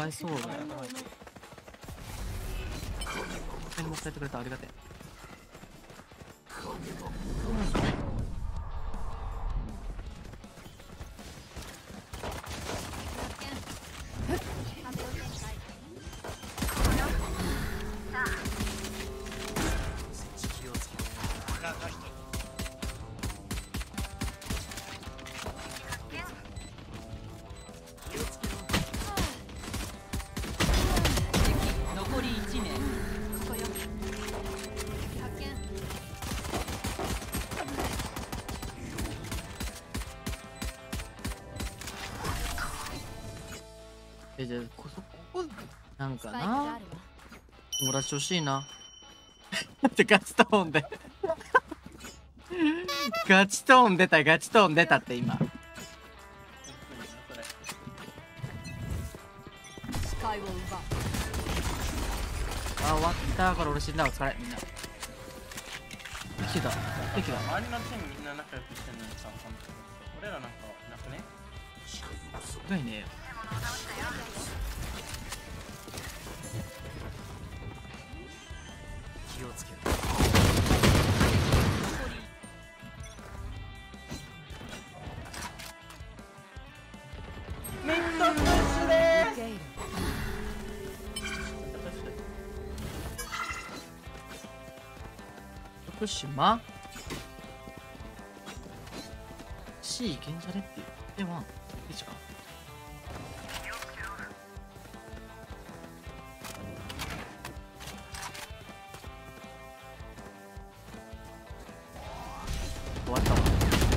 わいそうだよ。もう一回やってくれた、ありがてえ。じゃあここなんかな、もらしてほしいな。ってガチトーンでガチトーン出た、ガチトーン出たって今。あ、終わったから俺死んだ。お疲れみんな。来た来た。 周りのチームみんな仲良くしてんのにさ、俺らなんかいなくね。 すごいね。気をつける。 ミッドプッシュでーす。 福島 C いけんじゃねって言ってワン1か。終わったわ。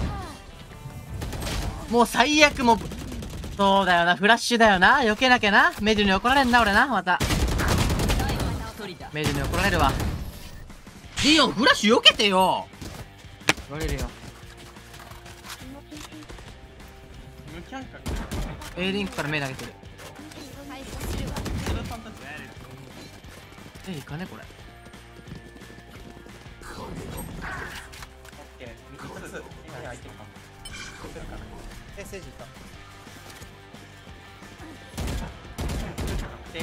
もう最悪。もうそうだよな、フラッシュだよな。避けなきゃな。メデュに怒られんな俺な。またメデュに怒られるわ。リオンフラッシュ避けてよ。怒られるよ。 無キャンか。 A リンクから目投げてる。いかねこれ。 オッケー。3つ今空いてるか。セージいた。で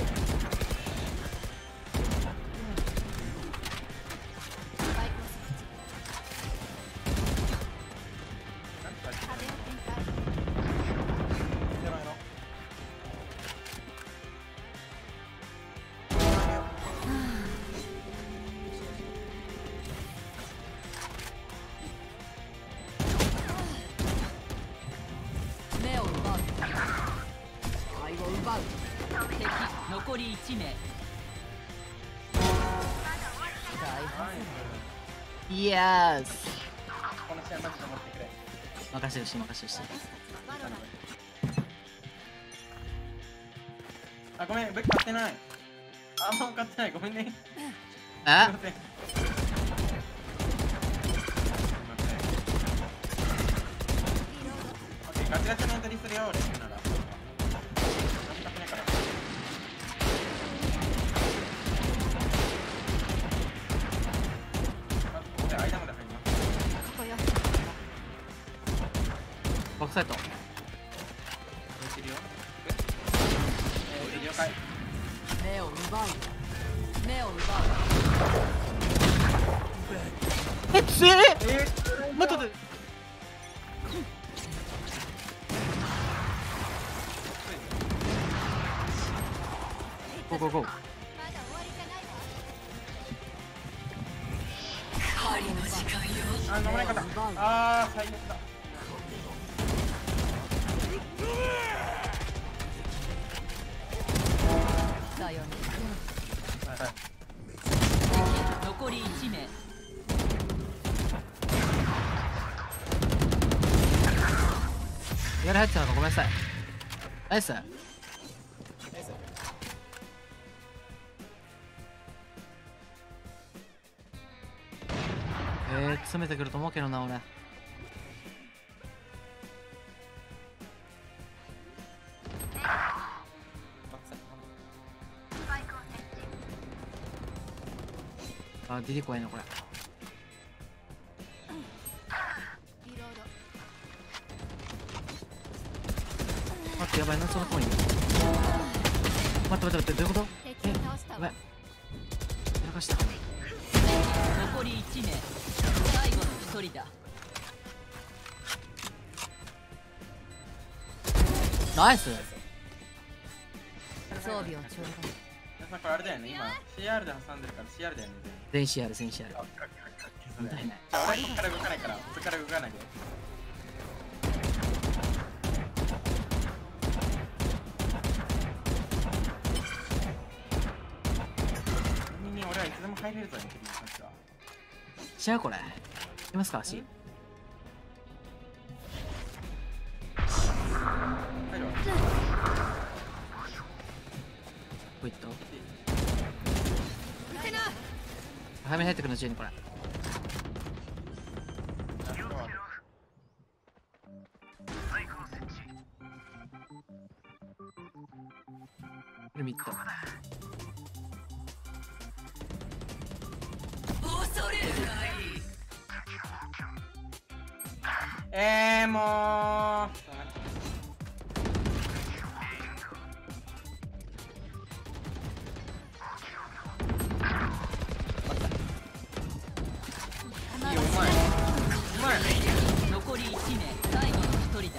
残り1名。 イエス。 この試合マジで持ってくれ。 任せるし任せるし。 あ、ごめん、武器買ってない。あんま買ってない、ごめんね。 あ、 すいません。オッケー、ガチガチのエントリーするよ、俺。なら。買ってないから。間まで入ります。 バックサイト。 了解。 目を奪う。目を奪う。 え、強え。待って。ゴーゴーゴー。 あ、飲まない方。あー、最悪だ。 だよね。残り1名。 やられてたのかごめんなさい。ナイス。詰めてくると思うけどな俺。あ、ディリ怖いなこれ。待って、やばいな、そのコイン。 待って、どういうこと？ 敵を倒したわ。 ごめん。やらかした。 残り1名。最後の1人だ。 ナイス。 装備をちょうだい。 なんかあれだよね、今 CR で挟んでるから CR だよね。 全 CR 全 CR。問題ない。 じゃあ俺こっから動かないから、こっから動かないで。俺はいつでも入れるぞね、君たちは。 しゃこれ。いきますか、足。 入るわ。 ポイット。早めに入ってくるの、ジェニーこれ。これミッド。 恐れるがいい。 もう。いいよ、うまい。うまい。 残り1名。最後の1人だ。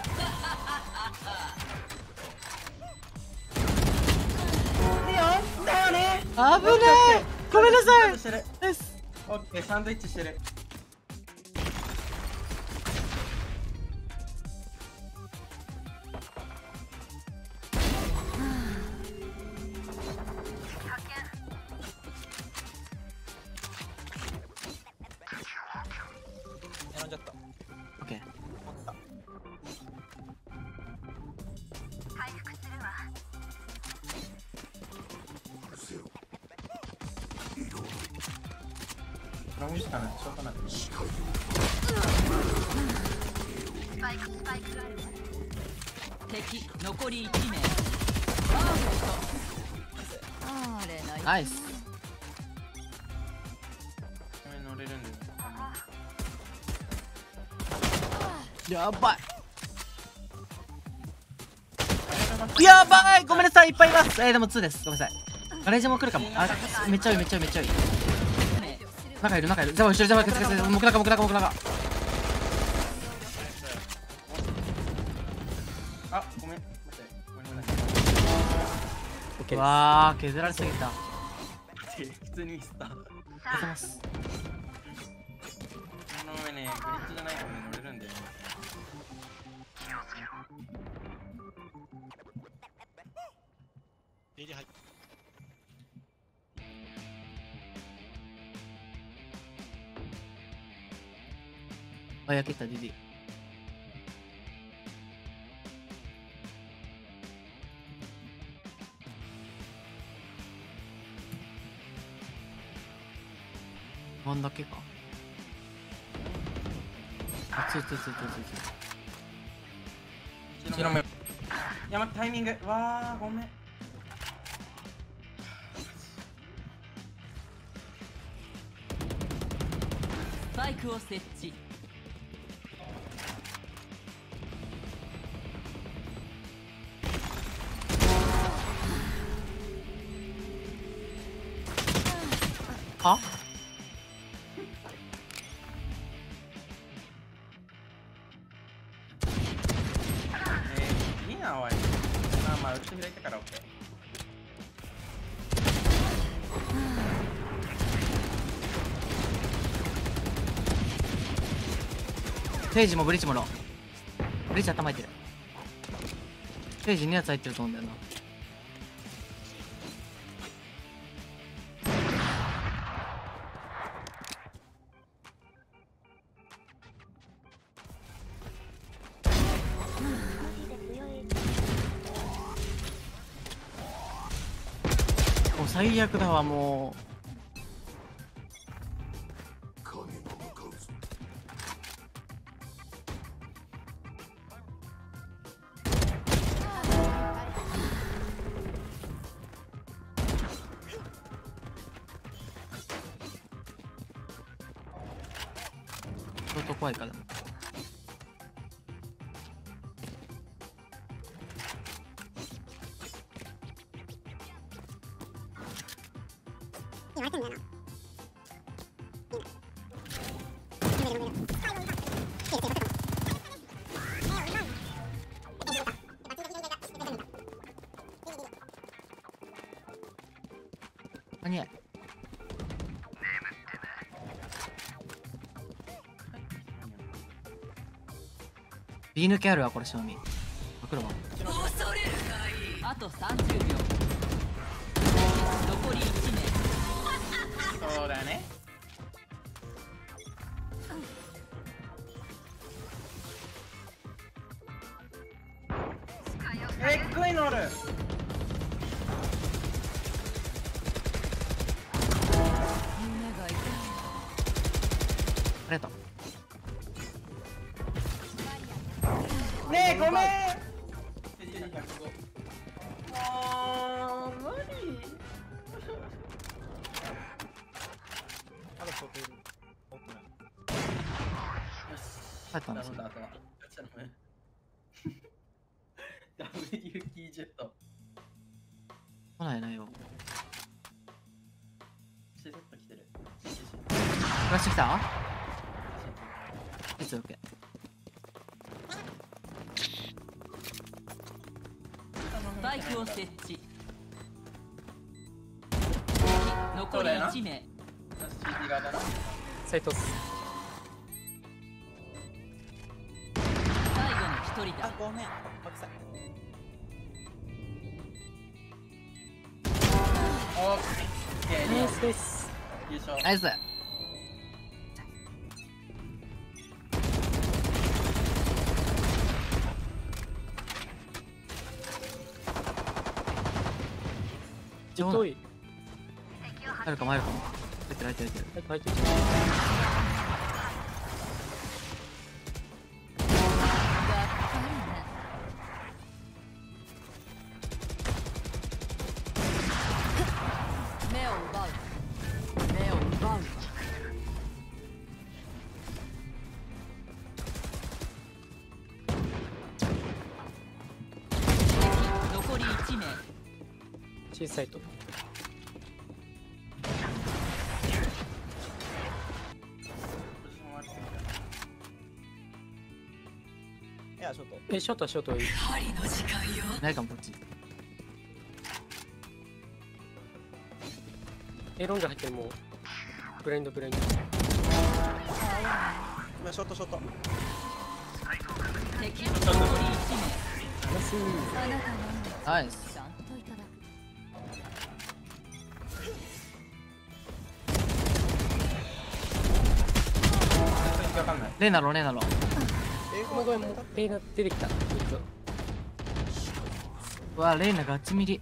いいよ。だよね。 危ねえ。ごめんなさい。 してる。 ナイス。 オッケー、サンドイッチしてる。選んじゃった。 オッケー。 持った。ロングしかない、ショートなんで。 敵残り1名。あれない。 ナイス。 これ乗れるんだよ。 やばい。やばい。ごめんなさい。いっぱいいます。でも2です。ごめんなさい。ガレージも来るかも。あ、めっちゃいい、めっちゃいい、めっちゃいい。中いる。じゃあ後ろ、じゃあもくらか。 あ、ごめん。待って。ごめんなさい。 うわー、削られすぎた。 普通にミスった。こ削れます。 の上ね、グリッチじゃないとね、乗れるんだよね。 あ、焼けた、ディディ。ワンだけか。あ、つい。 白目。いや、待って、タイミング。わー、ごめん。 スパイクを設置。 は？ いいな、おい。まあ、うち開いたから OK。 テージもブリッジもロー。ブリッジ頭入ってる。テージ2発入ってると思うんだよな。もう最悪だわ、もう。相当怖いから。 何や。B 抜けあるわこれ正味。来るわ。 あと30秒。残り1名。 そうだね。っごいのある。 ありがとう。 ねえごめん。もう無理。あと外いる。 帰ったんですよ。 あとは。WT ジェット。 来ないなよ。 シェット来てる。 フラッシュ来た？いつ OK。 スパイクを設置。残り1名。 CD 側だな。 サイトっす。 最後の1人だ。 ごめん。白菜。オッケー。 ナイスです。 優勝。 ナイス。 太い。 入るかも入るかも。入ってる入ってる入ってる。 入ってる。 目を奪う。目を奪う。残り1名。 小さいと。 いや、ちょっと。 ショートはショートいい。 ないかもこっち。 ロング入ってるもう。ブレンドブレンド。 今ショットショット。 敵残り1名。 ナイス。 ナイス。 ちゃんといただく。 わかんない。 レイナロレイナロ。 もうごめん、もうレイナ出てきた。 うわレイナガチミリ。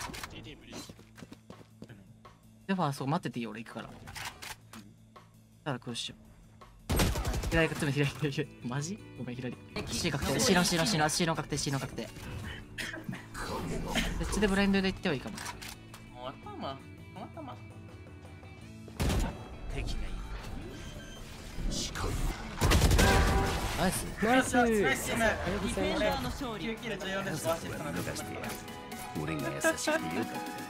でもそう待ってていいよ俺行くから。ただこうしよう。左かつめ左左。マジ？ごめん左。C 確定。C の C の C の C の確定 C の確定。そっちでブラインドで行ってはいいかも。 頭。 ナイス。 ナイス。 ナイス。 ディフェンダーの勝利。 9キル14です。 俺が優しくてよかった。